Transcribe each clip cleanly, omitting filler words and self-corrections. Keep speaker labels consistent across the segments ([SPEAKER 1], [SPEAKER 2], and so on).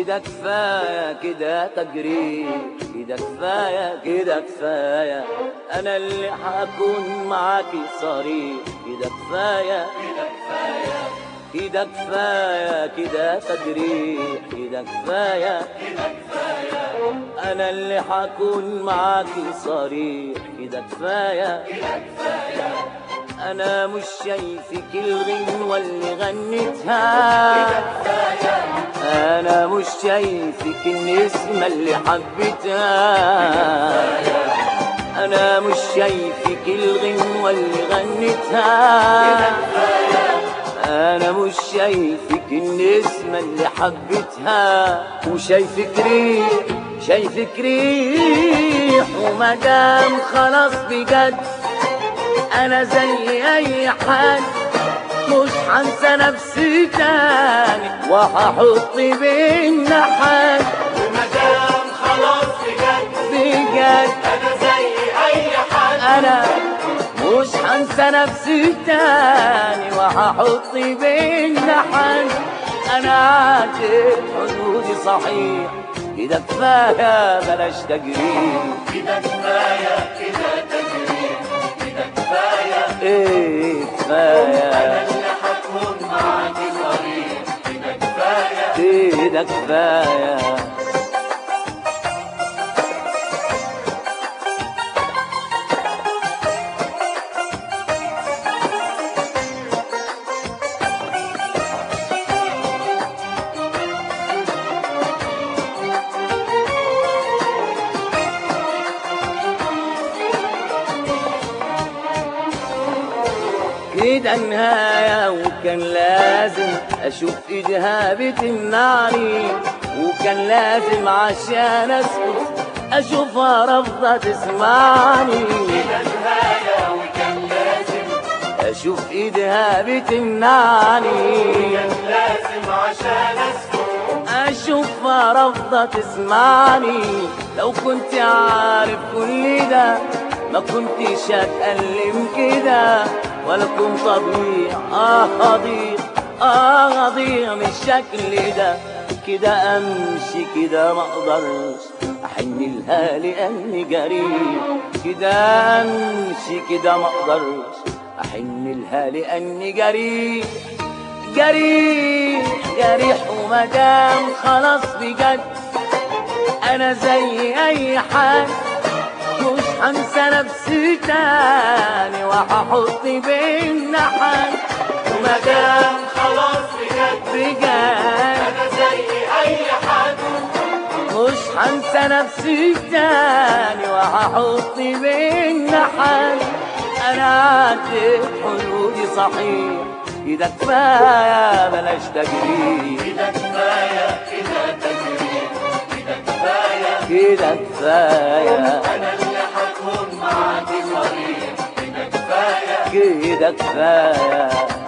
[SPEAKER 1] كده كفاية كده تجريح، كده كفاية كده كفاية، أنا اللي هكون معاكي صريح. كده كفاية كده كفاية كده كفاية كده تجريح، كده كفاية كده كفاية، أنا اللي هكون معاكي صريح. كده كفاية كده كفاية، أنا مش شايفك الغنوة اللي غنيتها. كده كفاية، أنا مش شايفك النسمة اللي حبيتها. أنا مش شايفك الغنوة اللي غنيتها. أنا مش شايفك النسمة اللي حبيتها، وشايفك ريح، شايفك ريح. ومدام خلاص بجد أنا زي أي حد، مش هنسى نفسي تاني وهحط بينا حد.
[SPEAKER 2] ومدام خلاص بجد
[SPEAKER 1] بجد
[SPEAKER 2] أنا زي أي حد،
[SPEAKER 1] أنا مش هنسى نفسي تاني وهحط بينا حد. أنا عديت حدودي صحيح، كده كفاية بلاش تجريح.
[SPEAKER 2] كده كفاية كده تجريح، كده كفاية
[SPEAKER 1] إيه كفاية،
[SPEAKER 2] أنا اللي هكون معاكي صريح. كده كفاية
[SPEAKER 1] كده كفاية. كده نهاية، وكان لازم أشوف إيدها بتمنعني، وكان لازم عشان أسكت أشوفها رافضة تسمعني.
[SPEAKER 2] كده نهاية وكان لازم،
[SPEAKER 1] أشوف إيدها بتمنعني،
[SPEAKER 2] كان لازم عشان أسكت.
[SPEAKER 1] أشوفها رافضة تسمعني. لو كنت عارف كل ده ما كنتش هتألم كده، ولا كنت أضيع أضيع من الشكل ده. كده أمشي كده ما أقدرش أحن لها لأني جريح. كده أمشي كده ما أقدرش أحن لها لأني جريح. جريح ومدام خلاص بجد أنا زي أي حد، مش هنسى نفسي تاني وهحط بينا حد.
[SPEAKER 2] ومدام خلاص بجد
[SPEAKER 1] بجد
[SPEAKER 2] أنا زي أي حد،
[SPEAKER 1] مش هنسى نفسي تاني وهحط بينا حد. أنا عديت حدودي صحيح، كده كفاية بلاش تجريح.
[SPEAKER 2] كده كفاية كده تجريح، كده كفاية
[SPEAKER 1] كده كفاية،
[SPEAKER 2] أنا اللي هكون معاكي صريح. كده كفاية
[SPEAKER 1] كده كفاية.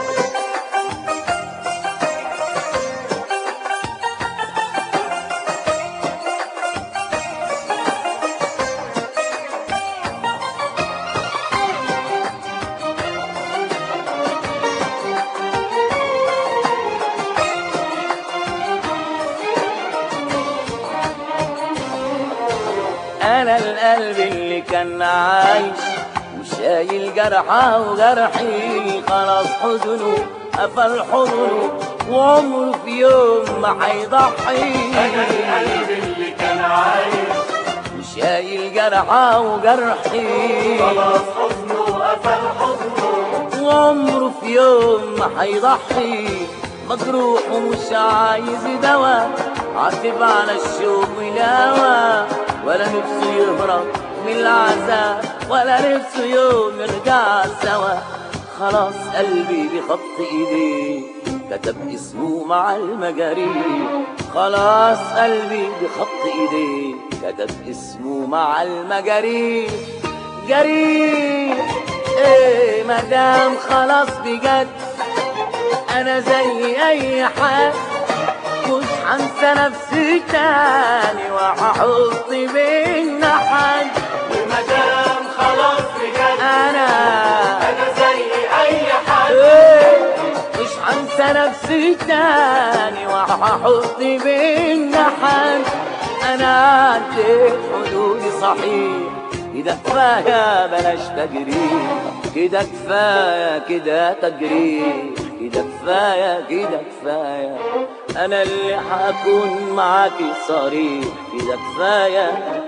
[SPEAKER 1] أنا القلب اللي كان عايش وشايل جرحه وجرحي، خلاص حزنه قفل حضنه وعمره في يوم ما هيضحي.
[SPEAKER 2] أنا القلب اللي كان عايش
[SPEAKER 1] وشايل جرحه وجرحي،
[SPEAKER 2] خلاص حزنه قفل حضنه،
[SPEAKER 1] وعمره في يوم ما هيضحي. مجروح ومش عايز دوا، عاتب على الشوق والهوى، ولا نفسه يهرب من العذاب، ولا نفسه يوم يرجع سوا. خلاص قلبي بخط ايديه كتب اسمه مع المجاريح. خلاص قلبي بخط ايديه كتب اسمه مع المجاريح. جريح ايه مدام خلاص بجد انا زي اي حد، مش هنسى نفسي تاني وهحط بينا حد.
[SPEAKER 2] ومدام خلاص بجد
[SPEAKER 1] انا
[SPEAKER 2] أنا زي أي حد،
[SPEAKER 1] مش هنسى نفسي تاني وححط بينا حد. انا عديت حدودي صحيح، كده كفاية بلاش تجريح، كده كفاية كده تجريح، كده كفاية كده كفاية. انا اللي هكون معاكي صريح، كده كفاية.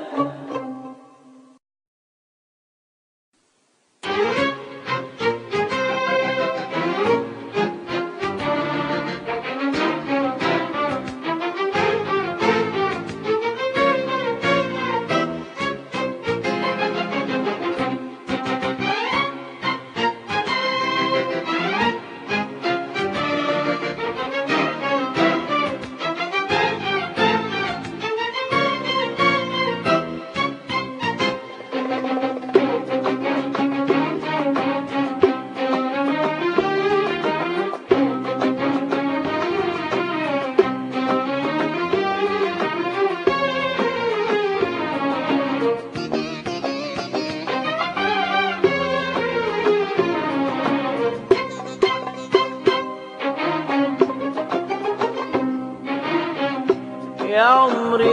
[SPEAKER 1] يا عمري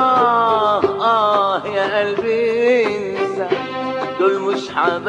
[SPEAKER 1] يا قلبي انسى، دول مش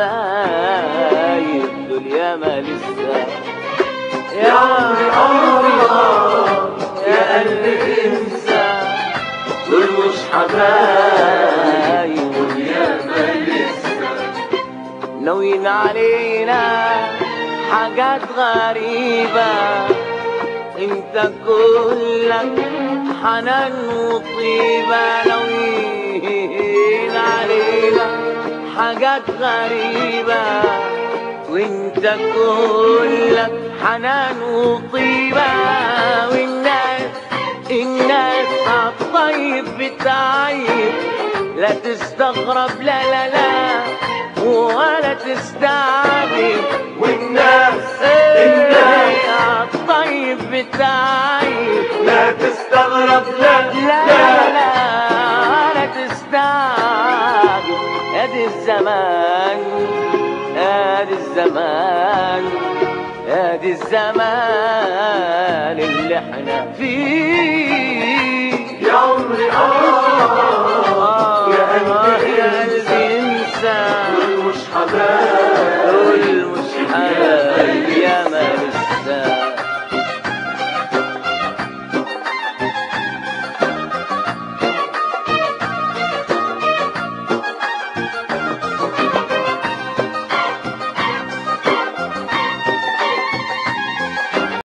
[SPEAKER 1] حبايب، دول ياما لسه. يا عمري يا قلبي انسى، دول مش حبايب، دول ياما لسه. ناويين علينا حاجات غريبة، انت كلك حنان وطيبة. ناويين علينا حاجات غريبة، وانت كلك حنان وطيبة. والناس عالطيب بتعيب، لا تستغرب لا لا لا ولا تستعجب.
[SPEAKER 2] والناس
[SPEAKER 1] عالطيب بتعيب،
[SPEAKER 2] لا تستغرب لا
[SPEAKER 1] لا لا لا تستعجب. ادي الزمان ادي الزمان ادي الزمان اللي احنا فيه.
[SPEAKER 2] يا عمري يا قلبي
[SPEAKER 1] انسى،
[SPEAKER 2] دول مش حبايب،
[SPEAKER 1] دول مش حبايب.